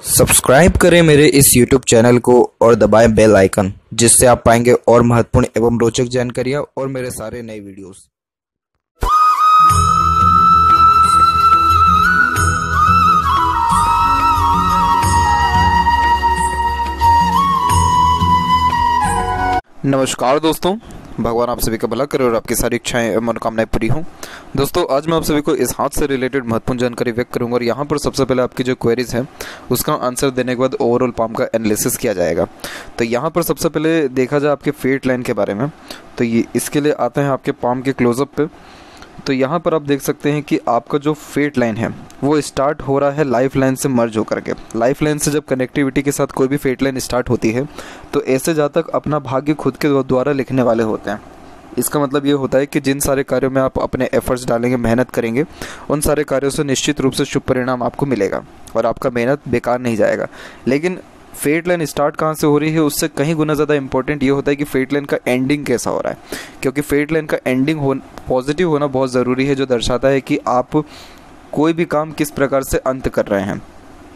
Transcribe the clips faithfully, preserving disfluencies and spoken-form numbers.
Subscribe करें मेरे इस यूट्यूब चैनल को और दबाएं बेल आइकन, जिससे आप पाएंगे और महत्वपूर्ण एवं रोचक जानकारियां और मेरे सारे नए वीडियोस। नमस्कार दोस्तों, भगवान आप सभी का भला करे और आपकी सारी इच्छाएं एवं मनोकामनाएं पूरी हों। दोस्तों, आज मैं आप सभी को इस हाथ से रिलेटेड महत्वपूर्ण जानकारी व्यक्त करूंगा और यहाँ पर सबसे पहले आपकी जो क्वेरीज हैं उसका आंसर देने के बाद ओवरऑल पाम का एनालिसिस किया जाएगा। तो यहाँ पर सबसे पहले देखा जाए आपके फेट लाइन के बारे में, तो ये इसके लिए आते हैं आपके पाम के क्लोजअप पे। तो यहाँ पर आप देख सकते हैं कि आपका जो फेट लाइन है वो स्टार्ट हो रहा है लाइफ लाइन से मर्ज होकर के। लाइफ लाइन से जब कनेक्टिविटी के साथ कोई भी फेट लाइन स्टार्ट होती है तो ऐसे जातक अपना भाग्य खुद के द्वारा लिखने वाले होते हैं। इसका मतलब ये होता है कि जिन सारे कार्यों में आप अपने एफर्ट्स डालेंगे, मेहनत करेंगे, उन सारे कार्यों से निश्चित रूप से शुभ परिणाम आपको मिलेगा और आपका मेहनत बेकार नहीं जाएगा। लेकिन फेट लाइन स्टार्ट कहाँ से हो रही है उससे कहीं गुना ज़्यादा इंपॉर्टेंट ये होता है कि फेट लाइन का एंडिंग कैसा हो रहा है, क्योंकि फेट लाइन का एंडिंग हो पॉजिटिव होना बहुत ज़रूरी है, जो दर्शाता है कि आप कोई भी काम किस प्रकार से अंत कर रहे हैं।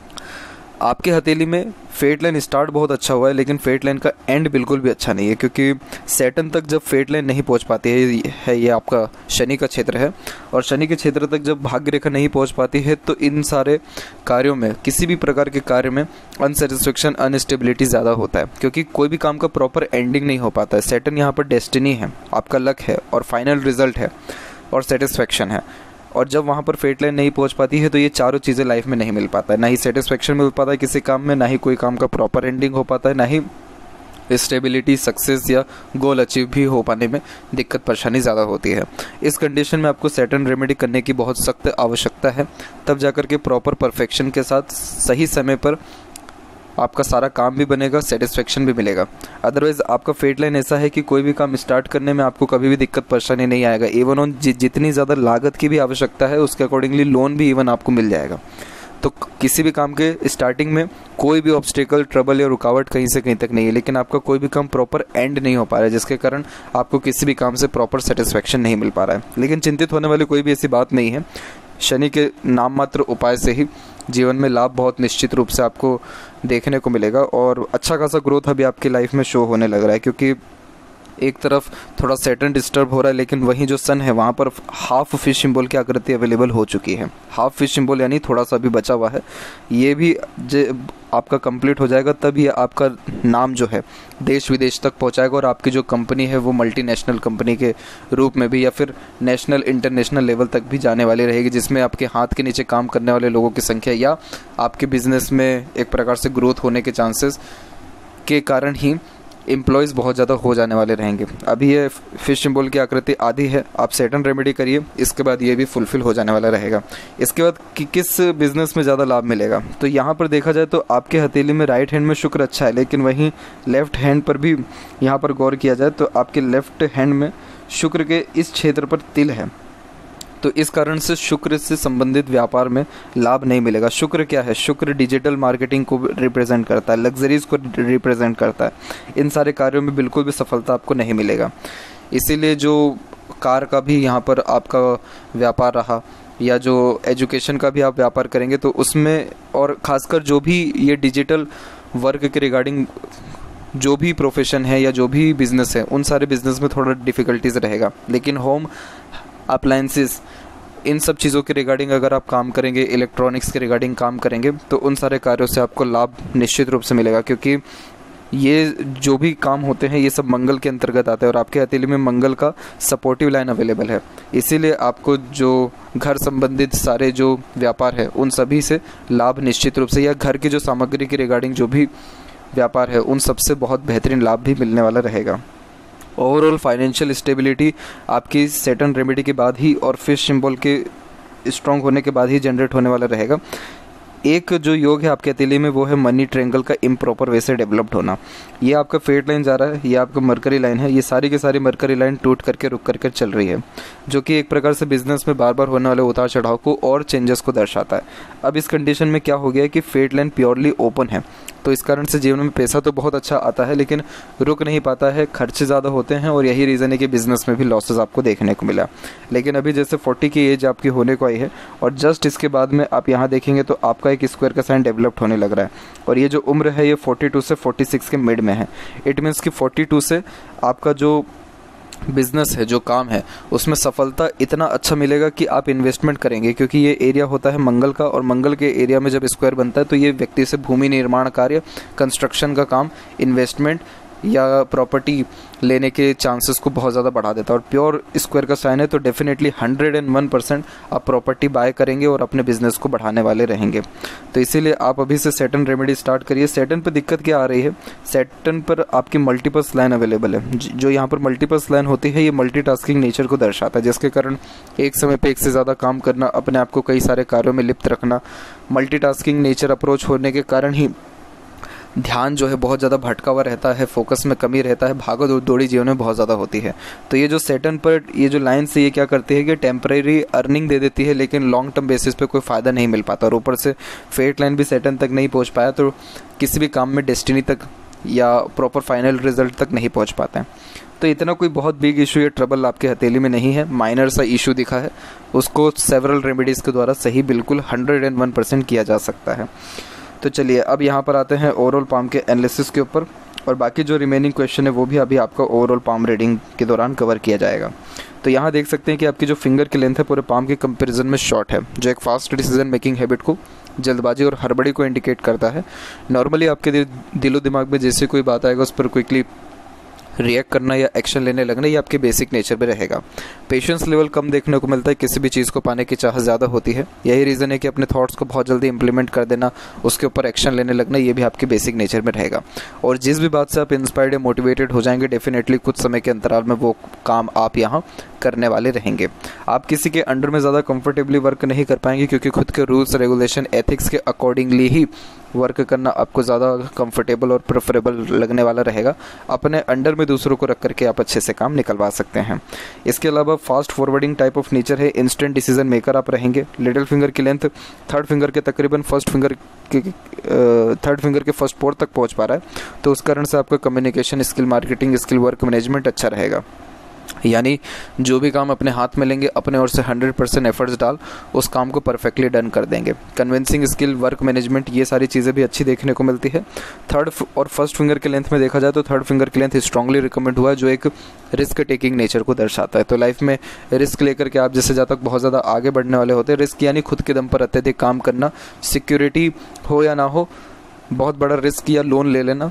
आपके हथेली में फेट लाइन स्टार्ट बहुत अच्छा हुआ है, लेकिन फेट लाइन का एंड बिल्कुल भी अच्छा नहीं है, क्योंकि सैटर्न तक जब फेट लाइन नहीं पहुंच पाती है, है ये आपका शनि का क्षेत्र है, और शनि के क्षेत्र तक जब भाग्य रेखा नहीं पहुंच पाती है तो इन सारे कार्यों में, किसी भी प्रकार के कार्य में अनसेटिस्फेक्शन, अनस्टेबिलिटी ज़्यादा होता है, क्योंकि कोई भी काम का प्रॉपर एंडिंग नहीं हो पाता है। सैटर्न यहाँ पर डेस्टिनी है, आपका लक है और फाइनल रिजल्ट है और सेटिस्फेक्शन है, और जब वहाँ पर फेट लाइन नहीं पहुँच पाती है तो ये चारों चीज़ें लाइफ में नहीं मिल पाता है। ना ही सेटिस्फेक्शन मिल पाता है किसी काम में, ना ही कोई काम का प्रॉपर एंडिंग हो पाता है, ना ही स्टेबिलिटी, सक्सेस या गोल अचीव भी हो पाने में दिक्कत परेशानी ज़्यादा होती है। इस कंडीशन में आपको सैटर्न रेमेडी करने की बहुत सख्त आवश्यकता है, तब जाकर के प्रॉपर परफेक्शन के साथ सही समय पर आपका सारा काम भी बनेगा, सेटिस्फेक्शन भी मिलेगा। अदरवाइज़ आपका फेट लाइन ऐसा है कि कोई भी काम स्टार्ट करने में आपको कभी भी दिक्कत परेशानी नहीं आएगा। इवन ऑन जि, जितनी ज़्यादा लागत की भी आवश्यकता है उसके अकॉर्डिंगली लोन भी इवन आपको मिल जाएगा। तो किसी भी काम के स्टार्टिंग में कोई भी ऑब्स्टेकल, ट्रबल या रुकावट कहीं से कहीं तक नहीं है, लेकिन आपका कोई भी काम प्रॉपर एंड नहीं हो पा रहा है, जिसके कारण आपको किसी भी काम से प्रॉपर सेटिस्फेक्शन नहीं मिल पा रहा है। लेकिन चिंतित होने वाली कोई भी ऐसी बात नहीं है। शनि के नाम मात्र उपाय से ही जीवन में लाभ बहुत निश्चित रूप से आपको देखने को मिलेगा और अच्छा खासा ग्रोथ अभी आपकी लाइफ में शो होने लग रहा है, क्योंकि एक तरफ थोड़ा सैटर्न डिस्टर्ब हो रहा है, लेकिन वहीं जो सन है वहाँ पर हाफ फिश सिंबल की आकृति अवेलेबल हो चुकी है। हाफ फिश सिंबल यानी थोड़ा सा भी बचा हुआ है, ये भी आपका कंप्लीट हो जाएगा, तब ये आपका नाम जो है देश विदेश तक पहुंचाएगा और आपकी जो कंपनी है वो मल्टीनेशनल कंपनी के रूप में भी या फिर नेशनल इंटरनेशनल लेवल तक भी जाने वाली रहेगी, जिसमें आपके हाथ के नीचे काम करने वाले लोगों की संख्या या आपके बिजनेस में एक प्रकार से ग्रोथ होने के चांसेस के कारण ही एम्प्लॉयज़ बहुत ज़्यादा हो जाने वाले रहेंगे। अभी ये फिश सिंबल की आकृति आधी है, आप सैटर्न रेमेडी करिए, इसके बाद ये भी फुलफिल हो जाने वाला रहेगा। इसके बाद कि किस बिज़नेस में ज़्यादा लाभ मिलेगा, तो यहाँ पर देखा जाए तो आपके हथेली में राइट हैंड में शुक्र अच्छा है, लेकिन वहीं लेफ्ट हैंड पर भी यहाँ पर गौर किया जाए तो आपके लेफ्ट हैंड में शुक्र के इस क्षेत्र पर तिल है, तो इस कारण से शुक्र से संबंधित व्यापार में लाभ नहीं मिलेगा। शुक्र क्या है? शुक्र डिजिटल मार्केटिंग को रिप्रेजेंट करता है, लग्जरीज को रिप्रेजेंट करता है। इन सारे कार्यों में बिल्कुल भी सफलता आपको नहीं मिलेगा। इसीलिए जो कार का भी यहाँ पर आपका व्यापार रहा या जो एजुकेशन का भी आप व्यापार करेंगे तो उसमें, और ख़ासकर जो भी ये डिजिटल वर्क के रिगार्डिंग जो भी प्रोफेशन है या जो भी बिज़नेस है, उन सारे बिज़नेस में थोड़ा डिफ़िकल्टीज रहेगा। लेकिन होम अप्लायंसेस, इन सब चीज़ों के रिगार्डिंग अगर आप काम करेंगे, इलेक्ट्रॉनिक्स के रिगार्डिंग काम करेंगे, तो उन सारे कार्यों से आपको लाभ निश्चित रूप से मिलेगा, क्योंकि ये जो भी काम होते हैं ये सब मंगल के अंतर्गत आते हैं और आपके हथेली में मंगल का सपोर्टिव लाइन अवेलेबल है। इसीलिए आपको जो घर संबंधित सारे जो व्यापार है उन सभी से लाभ निश्चित रूप से, या घर की जो सामग्री के रिगार्डिंग जो भी व्यापार है उन सबसे बहुत बेहतरीन लाभ भी मिलने वाला रहेगा। ओवरऑल फाइनेंशियल स्टेबिलिटी आपकी सैटर्न रेमेडी के बाद ही और फिश सिंबल के स्ट्रॉन्ग होने के बाद ही जनरेट होने वाला रहेगा। एक जो योग है आपके हथेली में वो है मनी ट्रायंगल का इम्प्रॉपर वे से डेवलप्ड होना। ये आपका फेट लाइन जा रहा है, ये आपका मरकरी लाइन है, ये सारी की सारी मरकरी लाइन टूट करके रुक करके चल रही है, जो कि एक प्रकार से बिजनेस में बार बार होने वाले उतार चढ़ाव को और चेंजेस को दर्शाता है। अब इस कंडीशन में क्या हो गया है कि फेट लाइन प्योरली ओपन है, तो इस कारण से जीवन में पैसा तो बहुत अच्छा आता है लेकिन रुक नहीं पाता है, खर्चे ज़्यादा होते हैं और यही रीज़न है कि बिज़नेस में भी लॉसेस आपको देखने को मिला। लेकिन अभी जैसे चालीस की एज आपकी होने को आई है और जस्ट इसके बाद में आप यहाँ देखेंगे तो आपका एक स्क्वायर का साइन डेवलप्ड होने लग रहा है और ये जो उम्र है ये बयालीस से छियालीस के मिड में है। इट मीन्स कि बयालीस से आपका जो बिजनेस है, जो काम है, उसमें सफलता इतना अच्छा मिलेगा कि आप इन्वेस्टमेंट करेंगे, क्योंकि ये एरिया होता है मंगल का और मंगल के एरिया में जब स्क्वायर बनता है तो ये व्यक्ति से भूमि निर्माण कार्य, कंस्ट्रक्शन का काम, इन्वेस्टमेंट या प्रॉपर्टी लेने के चांसेस को बहुत ज़्यादा बढ़ा देता है। और प्योर स्क्वायर का साइन है तो definitely hundred and one percent आप प्रॉपर्टी बाय करेंगे और अपने बिजनेस को बढ़ाने वाले रहेंगे। तो इसीलिए आप अभी से सैटर्न रेमेडी स्टार्ट करिए। सैटर्न पर दिक्कत क्या आ रही है, सैटर्न पर आपकी मल्टीपर्स लाइन अवेलेबल है। जो यहाँ पर मल्टीपर्स लाइन होती है ये मल्टीटास्किंग नेचर को दर्शाता है, जिसके कारण एक समय पर एक से ज़्यादा काम करना, अपने आप को कई सारे कार्यों में लिप्त रखना, मल्टीटास्किंग नेचर अप्रोच होने के कारण ही ध्यान जो है बहुत ज़्यादा भटका हुआ रहता है, फोकस में कमी रहता है, भागो दौड़ी जीवन में बहुत ज़्यादा होती है। तो ये जो सैटर्न पर ये जो लाइन से ये क्या करती है कि टेम्परेरी अर्निंग दे देती है लेकिन लॉन्ग टर्म बेसिस पे कोई फ़ायदा नहीं मिल पाता। और ऊपर से फेट लाइन भी सैटर्न तक नहीं पहुंच पाया तो किसी भी काम में डेस्टिनी तक या प्रॉपर फाइनल रिजल्ट तक नहीं पहुँच पाते हैं। तो इतना कोई बहुत बिग इशू या ट्रबल आपके हथेली में नहीं है, माइनर सा इशू दिखा है, उसको सेवरल रेमेडीज़ के द्वारा सही बिल्कुल हंड्रेड एंड वन परसेंट किया जा सकता है। तो चलिए अब यहाँ पर आते हैं ओवरऑल पाम के एनालिसिस के ऊपर, और बाकी जो रिमेनिंग क्वेश्चन है वो भी अभी आपका ओवरऑल पाम रीडिंग के दौरान कवर किया जाएगा। तो यहाँ देख सकते हैं कि आपकी जो फिंगर की लेंथ है पूरे पाम के कंपैरिजन में शॉर्ट है, जो एक फास्ट डिसीजन मेकिंग हैबिट को, जल्दबाजी और हड़बड़ी को इंडिकेट करता है। नॉर्मली आपके दिलो दिमाग में जैसे कोई बात आएगा उस पर क्विकली रिएक्ट करना या एक्शन लेने लगना, ये आपके बेसिक नेचर में रहेगा। पेशेंस लेवल कम देखने को मिलता है, किसी भी चीज़ को पाने की चाह ज़्यादा होती है। यही रीज़न है कि अपने थॉट्स को बहुत जल्दी इंप्लीमेंट कर देना, उसके ऊपर एक्शन लेने लगना, ये भी आपके बेसिक नेचर में रहेगा। और जिस भी बात से आप इंस्पायर्ड या मोटिवेटेड हो जाएंगे डेफिनेटली कुछ समय के अंतराल में वो काम आप यहाँ करने वाले रहेंगे। आप किसी के अंडर में ज़्यादा कंफर्टेबली वर्क नहीं कर पाएंगे, क्योंकि खुद के रूल्स रेगुलेशन एथिक्स के अकॉर्डिंगली ही वर्क करना आपको ज़्यादा कंफर्टेबल और प्रेफरेबल लगने वाला रहेगा। अपने अंडर में दूसरों को रख करके आप अच्छे से काम निकलवा सकते हैं। इसके अलावा fast forwarding type of nature है, इंस्टेंट डिसीजन मेकर आप रहेंगे। लिटिल फिंगर की लेंथ थर्ड फिंगर के तकरीबन फर्स्ट फिंगर के थर्ड फिंगर के फर्स्ट पोर तक पहुंच पा रहा है, तो उस कारण से आपका communication skill, marketing skill, work management अच्छा रहेगा। यानी जो भी काम अपने हाथ में लेंगे अपने ओर से हंड्रेड परसेंट एफर्ट्स डाल उस काम को परफेक्टली डन कर देंगे। कन्विंसिंग स्किल, वर्क मैनेजमेंट, ये सारी चीज़ें भी अच्छी देखने को मिलती है। थर्ड और फर्स्ट फिंगर के लेंथ में देखा जाए तो थर्ड फिंगर की लेंथ स्ट्रांगली रिकमेंड हुआ है, जो एक रिस्क टेकिंग नेचर को दर्शाता है। तो लाइफ में रिस्क लेकर के आप जैसे जहाँ तक बहुत ज़्यादा आगे बढ़ने वाले होते हैं, रिस्क यानी खुद के दम पर अत्यधिक काम करना, सिक्योरिटी हो या ना हो, बहुत बड़ा रिस्क या लोन ले लेना,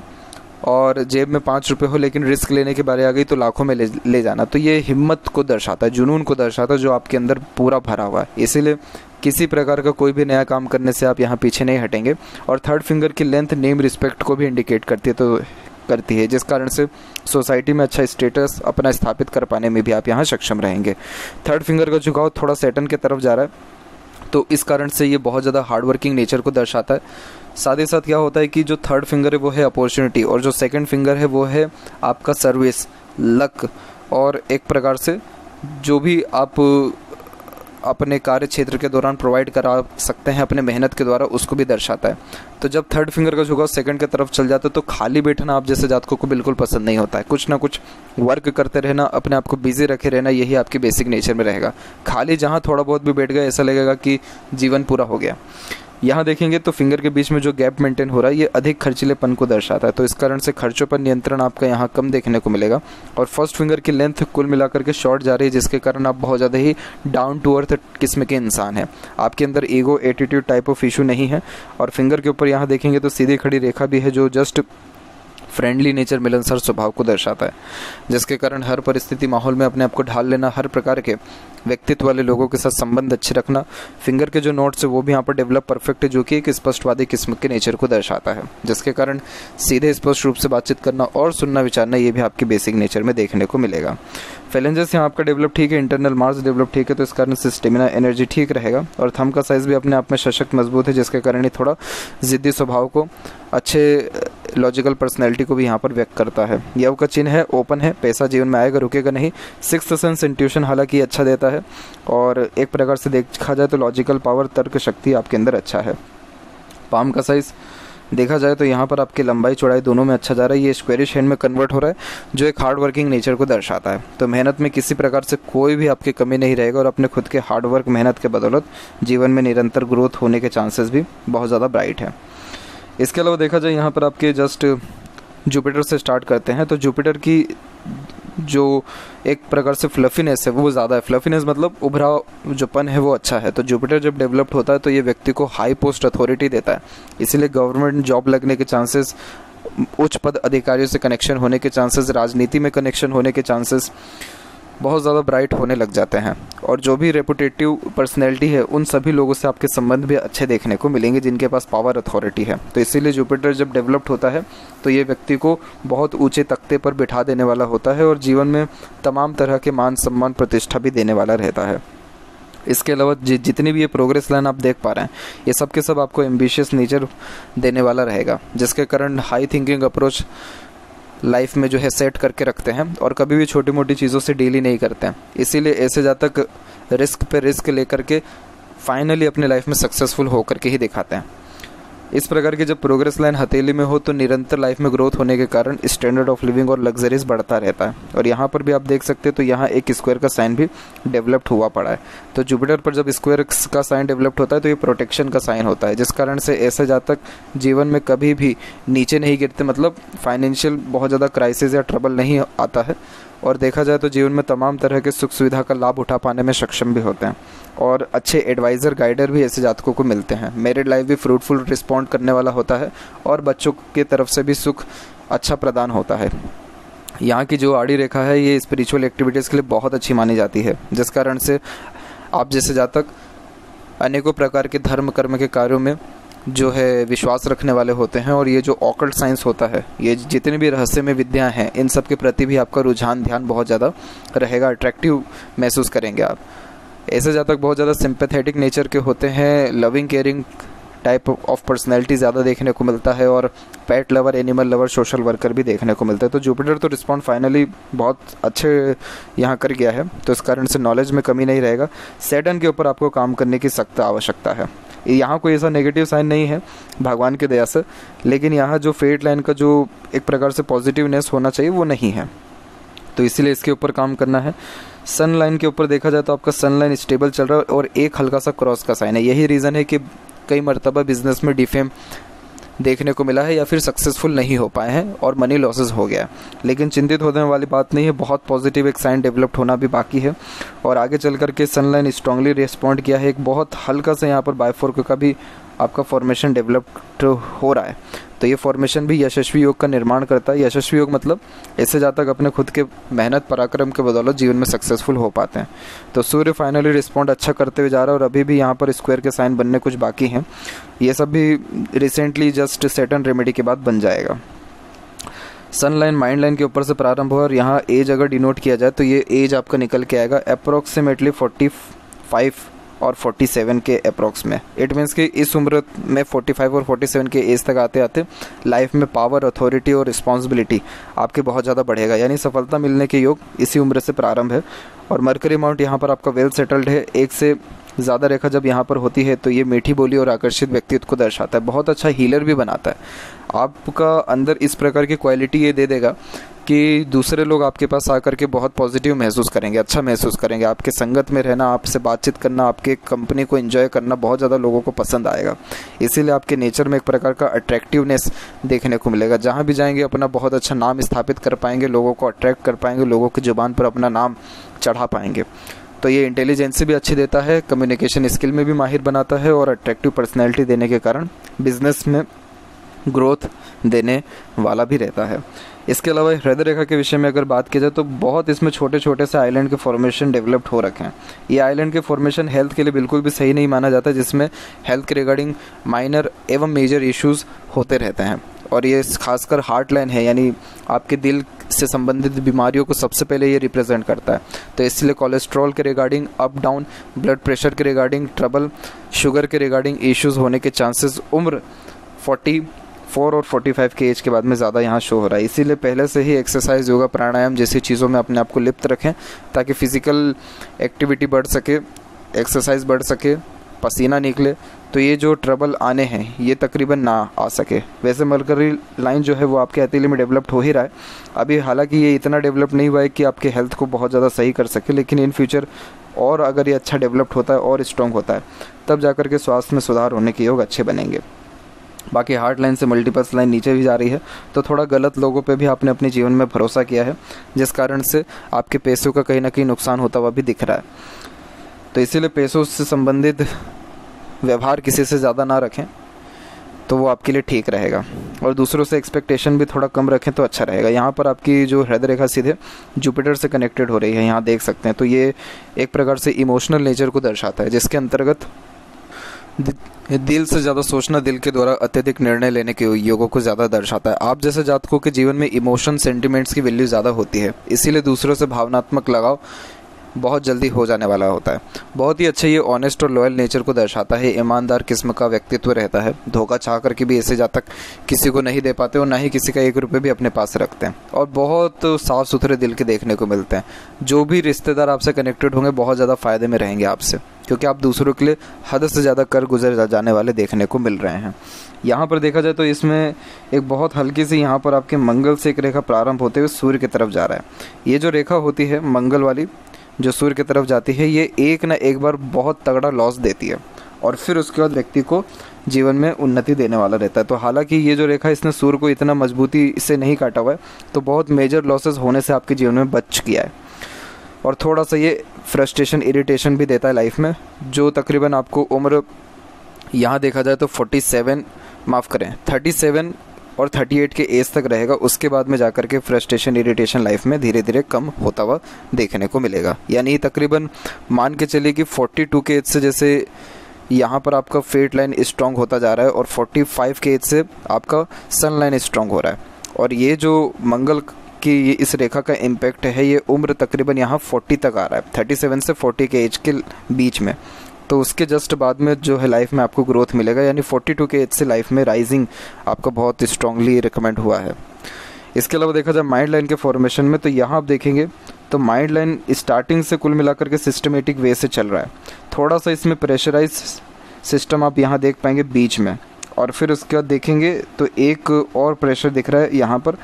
और जेब में पाँच रुपये हो लेकिन रिस्क लेने की बारी आ गई तो लाखों में ले ले जाना। तो ये हिम्मत को दर्शाता है, जुनून को दर्शाता है, जो आपके अंदर पूरा भरा हुआ है। इसीलिए किसी प्रकार का कोई भी नया काम करने से आप यहाँ पीछे नहीं हटेंगे। और थर्ड फिंगर की लेंथ नेम रिस्पेक्ट को भी इंडिकेट करती है तो करती है जिस कारण से सोसाइटी में अच्छा स्टेटस अपना स्थापित कर पाने में भी आप यहाँ सक्षम रहेंगे। थर्ड फिंगर का झुकाव थोड़ा सैटर्न की तरफ जा रहा है, तो इस कारण से ये बहुत ज़्यादा हार्डवर्किंग नेचर को दर्शाता है। साथ ही साथ क्या होता है कि जो थर्ड फिंगर है वो है अपॉर्चुनिटी, और जो सेकंड फिंगर है वो है आपका सर्विस, लक, और एक प्रकार से जो भी आप अपने कार्य क्षेत्र के दौरान प्रोवाइड करा सकते हैं अपने मेहनत के द्वारा, उसको भी दर्शाता है। तो जब थर्ड फिंगर का झुकाव सेकंड की तरफ चल जाता है तो खाली बैठना आप जैसे जातकों को बिल्कुल पसंद नहीं होता है। कुछ ना कुछ वर्क करते रहना, अपने आप को बिजी रखे रहना, यही आपके बेसिक नेचर में रहेगा। खाली जहाँ थोड़ा बहुत भी बैठ गए ऐसा लगेगा कि जीवन पूरा हो गया। यहाँ देखेंगे तो फिंगर के बीच में जो गैप मेंटेन हो रहा है ये अधिक खर्चीलेपन को दर्शाता है, तो इस कारण से खर्चों पर नियंत्रण आपका यहाँ कम देखने को मिलेगा। और फर्स्ट फिंगर की लेंथ कुल मिलाकर के शॉर्ट जा रही है, जिसके कारण आप बहुत ज़्यादा ही डाउन टू अर्थ किस्म के इंसान हैं। आपके अंदर ego, attitude type of issue नहीं है। और फिंगर के ऊपर यहाँ देखेंगे तो सीधी खड़ी रेखा भी है, जो जस्ट फ्रेंडली नेचर, मिलनसार स्वभाव को दर्शाता है, जिसके कारण हर परिस्थिति माहौल में अपने आप को ढाल लेना, हर प्रकार के व्यक्तित्व वाले लोगों के साथ संबंध अच्छे रखना। फिंगर के जो नोट्स है वो भी यहाँ पर डेवलप परफेक्ट है, जो कि एक स्पष्टवादी किस्म के नेचर को दर्शाता है, जिसके कारण सीधे स्पष्ट रूप से बातचीत करना और सुनना विचारना ये भी आपके बेसिक नेचर में देखने को मिलेगा। फेलेंजेस यहाँ आपका डेवलप ठीक है, इंटरनल मार्स डेवलप ठीक है, तो इस कारण से स्टेमिना, एनर्जी ठीक रहेगा। और थंब का साइज भी अपने आप में सशक्त, मजबूत है, जिसके कारण ये थोड़ा जिद्दी स्वभाव को, अच्छे लॉजिकल पर्सनैलिटी को भी यहाँ पर व्यक्त करता है। यव का चिन्ह है, ओपन है, पैसा जीवन में आएगा, रुकेगा नहीं। सिक्स्थ सेंस, इंट्यूशन हालांकि अच्छा देता है, और एक प्रकार से देखा जाए तो लॉजिकल पावर, तर्क शक्ति आपके अंदर अच्छा है। पाम का साइज देखा जाए तो यहाँ पर आपकी लंबाई चौड़ाई दोनों में अच्छा जा रहा है। ये स्क्वेरिश हैंड में कन्वर्ट हो रहा है, जो एक हार्ड वर्किंग नेचर को दर्शाता है। तो मेहनत में किसी प्रकार से कोई भी आपकी कमी नहीं रहेगा और अपने खुद के हार्ड वर्क मेहनत के बदौलत जीवन में निरंतर ग्रोथ होने के चांसेस भी बहुत ज़्यादा ब्राइट है। इसके अलावा देखा जाए यहाँ पर आपके जस्ट जुपिटर से स्टार्ट करते हैं। तो जुपिटर की जो एक प्रकार से फ्लफीनेस है वो ज़्यादा है। फ्लफीनेस मतलब उभरा जोपन है वो अच्छा है। तो जुपिटर जब डेवलप्ड होता है तो ये व्यक्ति को हाई पोस्ट अथॉरिटी देता है, इसीलिए गवर्नमेंट जॉब लगने के चांसेस, उच्च पद अधिकारियों से कनेक्शन होने के चांसेस, राजनीति में कनेक्शन होने के चांसेस बहुत ज़्यादा ब्राइट होने लग जाते हैं। और जो भी रेपुटेटिव पर्सनैलिटी है उन सभी लोगों से आपके संबंध भी अच्छे देखने को मिलेंगे जिनके पास पावर अथॉरिटी है। तो इसीलिए जुपिटर जब डेवलप्ड होता है तो ये व्यक्ति को बहुत ऊंचे तख्ते पर बिठा देने वाला होता है और जीवन में तमाम तरह के मान सम्मान प्रतिष्ठा भी देने वाला रहता है। इसके अलावा जि, जितनी भी ये प्रोग्रेस लाइन आप देख पा रहे हैं ये सब के सब आपको एम्बिशियस नेचर देने वाला रहेगा, जिसके कारण हाई थिंकिंग अप्रोच लाइफ में जो है सेट करके रखते हैं और कभी भी छोटी मोटी चीज़ों से डील ही नहीं करते हैं। इसीलिए ऐसे जातक रिस्क पे रिस्क लेकर के फाइनली अपने लाइफ में सक्सेसफुल होकर के ही दिखाते हैं। इस प्रकार की जब प्रोग्रेस लाइन हथेली में हो तो निरंतर लाइफ में ग्रोथ होने के कारण स्टैंडर्ड ऑफ लिविंग और लग्जरीज बढ़ता रहता है। और यहाँ पर भी आप देख सकते हैं तो यहाँ एक स्क्वायर का साइन भी डेवलप्ड हुआ पड़ा है। तो जुपिटर पर जब स्क्वायर का साइन डेवलप्ड होता है तो ये प्रोटेक्शन का साइन होता है, जिस कारण से ऐसे जातक जीवन में कभी भी नीचे नहीं गिरते, मतलब फाइनेंशियल बहुत ज़्यादा क्राइसिस या ट्रबल नहीं आता है। और देखा जाए तो जीवन में तमाम तरह के सुख सुविधा का लाभ उठा पाने में सक्षम भी होते हैं और अच्छे एडवाइज़र गाइडर भी ऐसे जातकों को मिलते हैं। मैरिड लाइफ भी फ्रूटफुल रिस्पॉन्ड करने वाला होता है और बच्चों की तरफ से भी सुख अच्छा प्रदान होता है। यहाँ की जो आड़ी रेखा है ये स्पिरिचुअल एक्टिविटीज़ के लिए बहुत अच्छी मानी जाती है, जिस कारण से आप जैसे जातक अनेकों प्रकार के धर्म कर्म के कार्यों में जो है विश्वास रखने वाले होते हैं। और ये जो ऑकल्ट साइंस होता है, ये जितनी भी रहस्यमय विद्याएं हैं, इन सब के प्रति भी आपका रुझान ध्यान बहुत ज़्यादा रहेगा, अट्रैक्टिव महसूस करेंगे आप। ऐसे जातक बहुत ज़्यादा सिंपैथेटिक नेचर के होते हैं, loving caring type of personality ज़्यादा देखने को मिलता है और pet lover, animal lover, social worker भी देखने को मिलता है। तो जुपिटर तो रिस्पॉन्ड फाइनली बहुत अच्छे यहाँ कर गया है, तो इस कारण से नॉलेज में कमी नहीं रहेगा। सैटर्न के ऊपर आपको काम करने की सख्त आवश्यकता है। यहाँ कोई ऐसा नेगेटिव साइन नहीं है भगवान की दया से, लेकिन यहाँ जो फेट लाइन का जो एक प्रकार से पॉजिटिवनेस होना चाहिए वो नहीं है, तो इसीलिए इसके ऊपर काम करना है। सन लाइन के ऊपर देखा जाए तो आपका सन लाइन स्टेबल चल रहा है और एक हल्का सा क्रॉस का साइन है। यही रीज़न है कि कई मरतबा बिजनेस में डिफेम देखने को मिला है या फिर सक्सेसफुल नहीं हो पाए हैं और मनी लॉसेस हो गया है। लेकिन चिंतित होने वाली बात नहीं है, बहुत पॉजिटिव एक साइन डेवलप्ड होना भी बाकी है और आगे चल करके सनलाइन स्ट्रांगली रिस्पॉन्ड किया है। एक बहुत हल्का सा यहाँ पर बायफोर्क का भी आपका फॉर्मेशन डेवलप्ड हो रहा है, तो ये फॉर्मेशन भी यशस्वी योग का निर्माण करता है। यशस्वी योग मतलब ऐसे जातक अपने खुद के मेहनत पराक्रम के बदौलत जीवन में सक्सेसफुल हो पाते हैं। तो सूर्य फाइनली रिस्पॉन्ड अच्छा करते हुए जा रहा है और अभी भी यहाँ पर स्क्वायर के साइन बनने कुछ बाकी हैं। ये सब भी रिसेंटली जस्ट सैटर्न रेमेडी के बाद बन जाएगा। सन लाइन माइंड लाइन के ऊपर से प्रारंभ हुआ और यहाँ एज अगर डिनोट किया जाए तो ये एज आपका निकल के आएगा अप्रोक्सीमेटली फोर्टी फाइव और सैंतालीस के अप्रॉक्स में। इट मीन्स कि इस उम्र में पैंतालीस और सैंतालीस के एज तक आते आते लाइफ में पावर, अथॉरिटी और रिस्पॉन्सिबिलिटी आपके बहुत ज़्यादा बढ़ेगा, यानी सफलता मिलने के योग इसी उम्र से प्रारंभ है। और मरकरी माउंट यहाँ पर आपका वेल सेटल्ड है। एक से ज़्यादा रेखा जब यहाँ पर होती है तो ये मीठी बोली और आकर्षित व्यक्तित्व को दर्शाता है, बहुत अच्छा हीलर भी बनाता है। आपका अंदर इस प्रकार की क्वालिटी ये दे देगा कि दूसरे लोग आपके पास आकर के बहुत पॉजिटिव महसूस करेंगे, अच्छा महसूस करेंगे। आपके संगत में रहना, आपसे बातचीत करना, आपके कंपनी को एंजॉय करना बहुत ज़्यादा लोगों को पसंद आएगा। इसीलिए आपके नेचर में एक प्रकार का अट्रैक्टिवनेस देखने को मिलेगा। जहाँ भी जाएंगे अपना बहुत अच्छा नाम स्थापित कर पाएंगे, लोगों को अट्रैक्ट कर पाएंगे, लोगों की जुबान पर अपना नाम चढ़ा पाएंगे। तो ये इंटेलिजेंसी भी अच्छी देता है, कम्युनिकेशन स्किल में भी माहिर बनाता है और अट्रैक्टिव पर्सनैलिटी देने के कारण बिजनेस में ग्रोथ देने वाला भी रहता है। इसके अलावा हृदय रेखा के विषय में अगर बात की जाए तो बहुत इसमें छोटे छोटे से आइलैंड के फॉर्मेशन डेवलप्ड हो रखे हैं। ये आइलैंड के फॉर्मेशन हेल्थ के लिए बिल्कुल भी सही नहीं माना जाता, जिसमें हेल्थ के रिगार्डिंग माइनर एवं मेजर इश्यूज होते रहते हैं। और ये खासकर हार्ट लाइन है, यानी आपके दिल से संबंधित बीमारियों को सबसे पहले ये रिप्रेजेंट करता है। तो इसलिए कोलेस्ट्रॉल के regarding up down, blood pressure के रिगार्डिंग ट्रबल, शुगर के रिगार्डिंग इश्यूज होने के चांसेस उम्र फोर्टी फोर और पैंतालीस के एज के बाद में ज़्यादा यहाँ शो हो रहा है। इसीलिए पहले से ही एक्सरसाइज, योगा, प्राणायाम जैसी चीज़ों में अपने आप को लिप्त रखें ताकि फिज़िकल एक्टिविटी बढ़ सके, एक्सरसाइज बढ़ सके, पसीना निकले, तो ये जो ट्रबल आने हैं ये तकरीबन ना आ सके। वैसे मरकरी लाइन जो है वो आपके हथेली में डेवलप्ड हो ही रहा है अभी, हालांकि ये इतना डेवलप नहीं हुआ है कि आपके हेल्थ को बहुत ज़्यादा सही कर सके, लेकिन इन फ्यूचर और अगर ये अच्छा डेवलप्ड होता है और स्ट्रॉन्ग होता है तब जा कर के स्वास्थ्य में सुधार होने के योग अच्छे बनेंगे। बाकी हार्ट लाइन से मल्टीपल्स लाइन नीचे भी जा रही है, तो थोड़ा गलत लोगों पे भी आपने अपने जीवन में भरोसा किया है, जिस कारण से आपके पैसों का कहीं ना कहीं नुकसान होता हुआ भी दिख रहा है। तो इसीलिए पैसों से संबंधित व्यवहार किसी से ज़्यादा ना रखें तो वो आपके लिए ठीक रहेगा, और दूसरों से एक्सपेक्टेशन भी थोड़ा कम रखें तो अच्छा रहेगा। यहाँ पर आपकी जो हृदय रेखा सीधे जुपिटर से कनेक्टेड हो रही है, यहाँ देख सकते हैं। तो ये एक प्रकार से इमोशनल नेचर को दर्शाता है, जिसके अंतर्गत दिल से ज़्यादा सोचना दिल के द्वारा अत्यधिक निर्णय लेने के योगों को ज़्यादा दर्शाता है। आप जैसे जातकों के जीवन में इमोशन सेंटिमेंट्स की वैल्यू ज़्यादा होती है, इसीलिए दूसरों से भावनात्मक लगाव बहुत जल्दी हो जाने वाला होता है। बहुत ही अच्छा ये ऑनेस्ट और लॉयल नेचर को दर्शाता है। ईमानदार किस्म का व्यक्तित्व रहता है, धोखा चाह करके भी ऐसे जातक किसी को नहीं दे पाते और ना ही किसी का एक रुपये भी अपने पास रखते हैं, और बहुत साफ़ सुथरे दिल के देखने को मिलते हैं। जो भी रिश्तेदार आपसे कनेक्टेड होंगे बहुत ज़्यादा फ़ायदे में रहेंगे आपसे, क्योंकि आप दूसरों के लिए हद से ज़्यादा कर गुजर जाने वाले देखने को मिल रहे हैं। यहाँ पर देखा जाए तो इसमें एक बहुत हल्की सी यहाँ पर आपके मंगल से एक रेखा प्रारंभ होते हुए सूर्य की तरफ जा रहा है। ये जो रेखा होती है मंगल वाली जो सूर्य की तरफ जाती है, ये एक ना एक बार बहुत तगड़ा लॉस देती है और फिर उसके बाद व्यक्ति को जीवन में उन्नति देने वाला रहता है। तो हालांकि ये जो रेखा इसने सूर्य को इतना मजबूती से नहीं काटा हुआ है, तो बहुत मेजर लॉसेस होने से आपके जीवन में बच गया है, और थोड़ा सा ये फ्रस्ट्रेशन इरिटेशन भी देता है लाइफ में, जो तकरीबन आपको उम्र यहाँ देखा जाए तो फोर्टी सेवन माफ़ करें थर्टी सेवन और अड़तीस के एज तक रहेगा। उसके बाद में जाकर के फ्रस्ट्रेशन इरिटेशन लाइफ में धीरे धीरे कम होता हुआ देखने को मिलेगा। यानी तकरीबन मान के चलिए कि बयालीस के एज से जैसे यहाँ पर आपका फेट लाइन स्ट्रॉन्ग होता जा रहा है और पैंतालीस के एज से आपका सन लाइन स्ट्रॉन्ग हो रहा है, और ये जो मंगल की ये इस रेखा का इम्पैक्ट है ये उम्र तकरीबन यहाँ चालीस तक आ रहा है, सैंतीस से चालीस के एज के बीच में। तो उसके जस्ट बाद में जो है लाइफ में आपको ग्रोथ मिलेगा, यानी बयालीस के एज से लाइफ में राइजिंग आपका बहुत स्ट्रांगली रिकमेंड हुआ है। इसके अलावा देखा जाए माइंड लाइन के फॉर्मेशन में, तो यहाँ आप देखेंगे तो माइंड लाइन स्टार्टिंग से कुल मिलाकर के सिस्टमेटिक वे से चल रहा है। थोड़ा सा इसमें प्रेशराइज सिस्टम आप यहाँ देख पाएंगे बीच में, और फिर उसके बाद देखेंगे तो एक और प्रेशर दिख रहा है यहाँ पर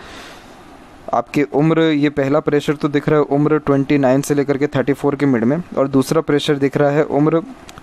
आपके उम्र, ये पहला प्रेशर तो दिख रहा है उम्र उनतीस से लेकर के चौंतीस के मिड में, और दूसरा प्रेशर दिख रहा है उम्र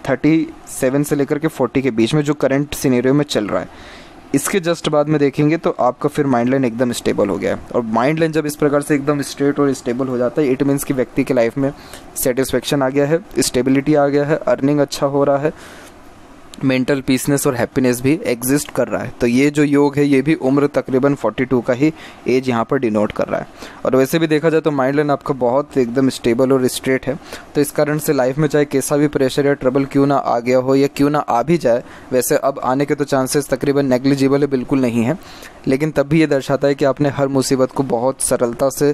सैंतीस से लेकर के चालीस के बीच में, जो करंट सिनेरियो में चल रहा है। इसके जस्ट बाद में देखेंगे तो आपका फिर माइंड लाइन एकदम स्टेबल हो गया है, और माइंड लाइन जब इस प्रकार से एकदम स्ट्रेट और स्टेबल हो जाता है, इट मीन्स कि व्यक्ति की लाइफ में सेटिस्फेक्शन आ गया है, स्टेबिलिटी आ गया है, अर्निंग अच्छा हो रहा है, मेंटल पीसनेस और हैप्पीनेस भी एग्जिस्ट कर रहा है। तो ये जो योग है ये भी उम्र तकरीबन बयालीस का ही एज यहाँ पर डिनोट कर रहा है। और वैसे भी देखा जाए तो माइंड लाइन आपका बहुत एकदम स्टेबल और स्ट्रेट है, तो इस कारण से लाइफ में चाहे कैसा भी प्रेशर या ट्रबल क्यों ना आ गया हो या क्यों ना आ भी जाए, वैसे अब आने के तो चांसेस तकरीबन नेग्लिजिबल है, बिल्कुल नहीं है, लेकिन तब भी ये दर्शाता है कि आपने हर मुसीबत को बहुत सरलता से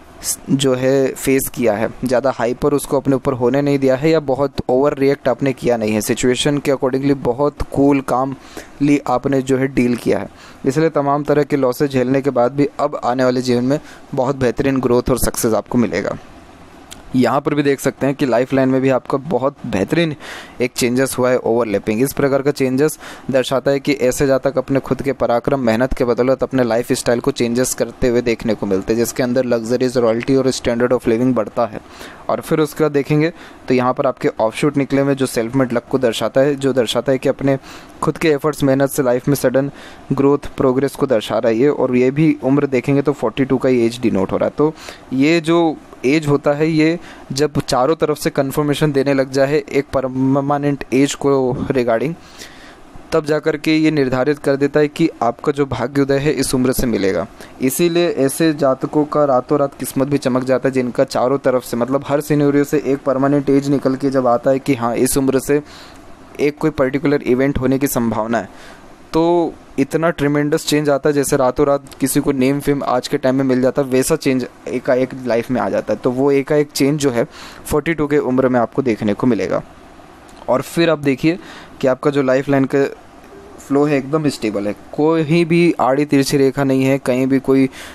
जो है फेस किया है, ज़्यादा हाइपर उसको अपने ऊपर होने नहीं दिया है, या बहुत ओवर रिएक्ट आपने किया नहीं है, सिचुएशन के अकॉर्डिंगली बहुत कूल कामली आपने जो है डील किया है। इसलिए तमाम तरह के लॉसेज झेलने के बाद भी अब आने वाले जीवन में बहुत बेहतरीन ग्रोथ और सक्सेस आपको मिलेगा। यहाँ पर भी देख सकते हैं कि लाइफ लाइन में भी आपका बहुत बेहतरीन एक चेंजेस हुआ है, ओवरलैपिंग। इस प्रकार का चेंजेस दर्शाता है कि ऐसे जातक अपने खुद के पराक्रम मेहनत के बदौलत अपने लाइफ स्टाइल को चेंजेस करते हुए देखने को मिलते हैं, जिसके अंदर लग्जरीज, रॉयल्टी और स्टैंडर्ड ऑफ लिविंग बढ़ता है। और फिर उसके बाद देखेंगे तो यहाँ पर आपके ऑफशूट निकले में जो सेल्फ मेड लक को दर्शाता है, जो दर्शाता है कि अपने खुद के एफर्ट्स मेहनत से लाइफ में सडन ग्रोथ प्रोग्रेस को दर्शा रहा है ये, और ये भी उम्र देखेंगे तो बयालीस का ही एज डिनोट हो रहा है। तो ये जो एज होता है ये जब चारों तरफ से कंफर्मेशन देने लग जाए एक परमानेंट एज को रिगार्डिंग, तब जाकर के ये निर्धारित कर देता है कि आपका जो भाग्योदय है इस उम्र से मिलेगा। इसीलिए ऐसे जातकों का रातों रात किस्मत भी चमक जाता है, जिनका चारों तरफ से मतलब हर सिनेरियो से एक परमानेंट एज निकल के जब आता है कि हाँ इस उम्र से एक कोई पर्टिकुलर इवेंट होने की संभावना है, तो इतना ट्रिमेंडस चेंज आता है जैसे रातों रात किसी को नेम फेम आज के टाइम में मिल जाता है, वैसा चेंज एकाएक लाइफ में आ जाता है। तो वो एकाएक चेंज जो है बयालीस के उम्र में आपको देखने को मिलेगा। और फिर आप देखिए कि आपका जो लाइफ लाइन का फ्लो है एकदम स्टेबल है, कोई भी आड़ी तिरछी रेखा नहीं है, कहीं भी कोई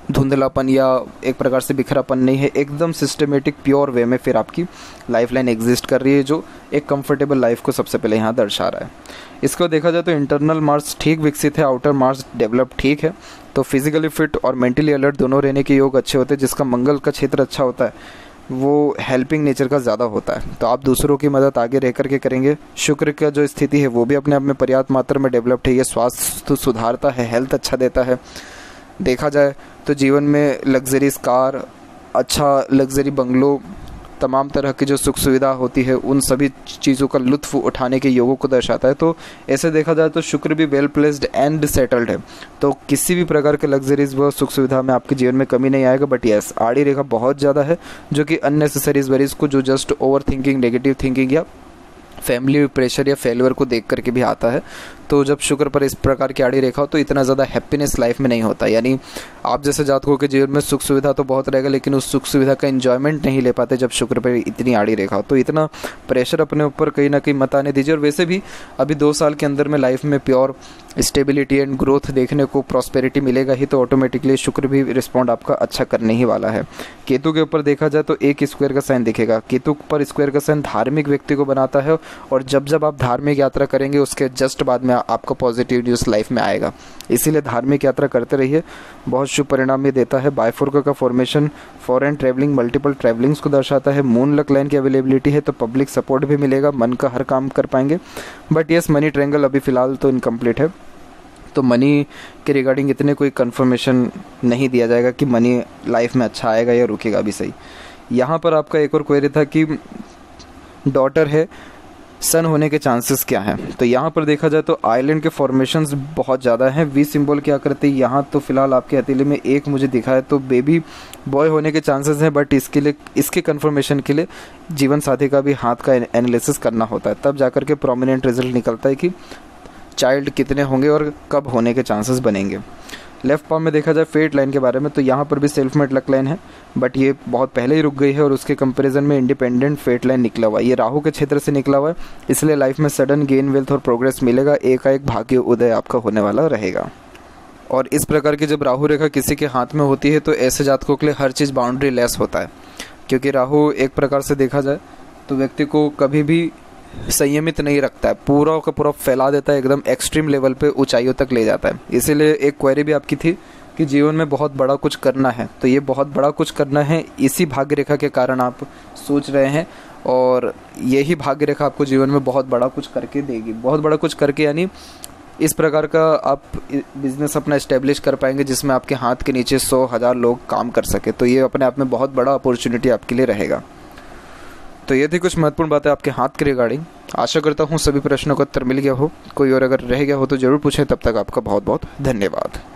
धुंधलापन या एक प्रकार से बिखरापन नहीं है, एकदम सिस्टमेटिक प्योर वे में फिर आपकी लाइफ लाइन एग्जिस्ट कर रही है, जो एक कंफर्टेबल लाइफ को सबसे पहले यहाँ दर्शा रहा है। इसको देखा जाए तो इंटरनल मार्स ठीक विकसित है, आउटर मार्स डेवलप ठीक है, तो फिजिकली फिट और मेंटली अलर्ट दोनों रहने के योग अच्छे होते हैं। जिसका मंगल का क्षेत्र अच्छा होता है वो हेल्पिंग नेचर का ज़्यादा होता है, तो आप दूसरों की मदद आगे रह कर के करेंगे। शुक्र का जो स्थिति है वो भी अपने आप में पर्याप्त मात्रा में डेवलप्ड है, ये स्वास्थ्य सुधारता है, हेल्थ अच्छा देता है। देखा जाए तो जीवन में लग्जरीज कार, अच्छा लग्जरी बंगलो, तमाम तरह की जो सुख सुविधा होती है उन सभी चीज़ों का लुत्फ़ उठाने के योगों को दर्शाता है। तो ऐसे देखा जाए तो शुक्र भी वेल प्लेस्ड एंड सेटल्ड है, तो किसी भी प्रकार के लग्जरीज व सुख सुविधा में आपके जीवन में कमी नहीं आएगा। बट यस, आड़ी रेखा बहुत ज़्यादा है, जो कि अननेसेसरीज वरीज को, जो just over thinking, negative thinking या फैमिली प्रेशर या फेलियर को देख करके भी आता है। तो जब शुक्र पर इस प्रकार की आड़ी रेखा हो तो इतना ज़्यादा हैप्पीनेस लाइफ में नहीं होता, यानी आप जैसे जातकों के जीवन में सुख सुविधा तो बहुत रहेगा, लेकिन उस सुख सुविधा का एंजॉयमेंट नहीं ले पाते जब शुक्र पर इतनी आड़ी रेखा हो। तो इतना प्रेशर अपने ऊपर कहीं ना कहीं मत आने दीजिए। और वैसे भी अभी दो साल के अंदर में लाइफ में प्योर स्टेबिलिटी एंड ग्रोथ देखने को, प्रॉस्पेरिटी मिलेगा ही, तो ऑटोमेटिकली शुक्र भी रिस्पॉन्ड आपका अच्छा करने ही वाला है। केतु के ऊपर देखा जाए तो एक स्क्वायर का साइन दिखेगा। केतु पर स्क्वायर का साइन धार्मिक व्यक्ति को बनाता है, और जब जब आप धार्मिक यात्रा करेंगे उसके जस्ट बाद में आपको पॉजिटिव न्यूज़ लाइफ में आएगा, इसीलिए धार्मिक यात्रा करते रहिए, बहुत शुभ परिणाम ये देता है। बाइफोर्क का formation foreign travelling, multiple travellings को दर्शाता है। मून लक लाइन की अवेलेबिलिटी है, तो पब्लिक सपोर्ट भी मिलेगा, मन का हर काम कर पाएंगे। बट यस, मनी ट्रायंगल अभी फिलहाल तो इनकम्प्लीट है, तो मनी के रिगार्डिंग इतने कोई कंफर्मेशन नहीं दिया जाएगा कि मनी लाइफ में अच्छा आएगा या रुकेगा भी सही। यहाँ पर आपका एक और क्वेरी था कि डॉटर है, सन होने के चांसेस क्या हैं। तो यहाँ पर देखा जाए तो आइलैंड के फॉर्मेशंस बहुत ज़्यादा हैं। वी सिंबल क्या करते हैं, यहाँ तो फिलहाल आपके हथेली में एक मुझे दिखा है, तो बेबी बॉय होने के चांसेस हैं। बट इसके लिए, इसके कंफर्मेशन के लिए जीवन साथी का भी हाथ का एनालिसिस करना होता है, तब जाकर के प्रोमिनेंट रिजल्ट निकलता है कि चाइल्ड कितने होंगे और कब होने के चांसेस बनेंगे। लेफ्ट पाम में देखा जाए फेट लाइन के बारे में, तो यहाँ पर भी सेल्फ मेड लक लाइन है, बट ये बहुत पहले ही रुक गई है, और उसके कंपैरिजन में इंडिपेंडेंट फेट लाइन निकला हुआ है। ये राहु के क्षेत्र से निकला हुआ है, इसलिए लाइफ में सडन गेन वेल्थ और प्रोग्रेस मिलेगा, एकाएक भाग्य उदय आपका होने वाला रहेगा। और इस प्रकार की जब राहु रेखा किसी के हाथ में होती है तो ऐसे जातकों के लिए हर चीज़ बाउंड्री लेस होता है, क्योंकि राहु एक प्रकार से देखा जाए तो व्यक्ति को कभी भी संयमित नहीं रखता है, पूरा का पूरा फैला देता है, एकदम एक्सट्रीम लेवल पे ऊंचाइयों तक ले जाता है। इसीलिए एक क्वेरी भी आपकी थी कि जीवन में बहुत बड़ा कुछ करना है, तो ये बहुत बड़ा कुछ करना है इसी भाग्य रेखा के कारण आप सोच रहे हैं, और यही भाग्य रेखा आपको जीवन में बहुत बड़ा कुछ करके देगी। बहुत बड़ा कुछ करके यानी इस प्रकार का आप बिजनेस अपना इस्टेब्लिश कर पाएंगे जिसमें आपके हाथ के नीचे सौ हज़ार लोग काम कर सके, तो ये अपने आप में बहुत बड़ा अपॉर्चुनिटी आपके लिए रहेगा। तो ये थी कुछ महत्वपूर्ण बातें आपके हाथ के रिगार्डिंग। आशा करता हूँ सभी प्रश्नों का उत्तर मिल गया हो। कोई और अगर रह गया हो तो ज़रूर पूछें। तब तक आपका बहुत बहुत धन्यवाद।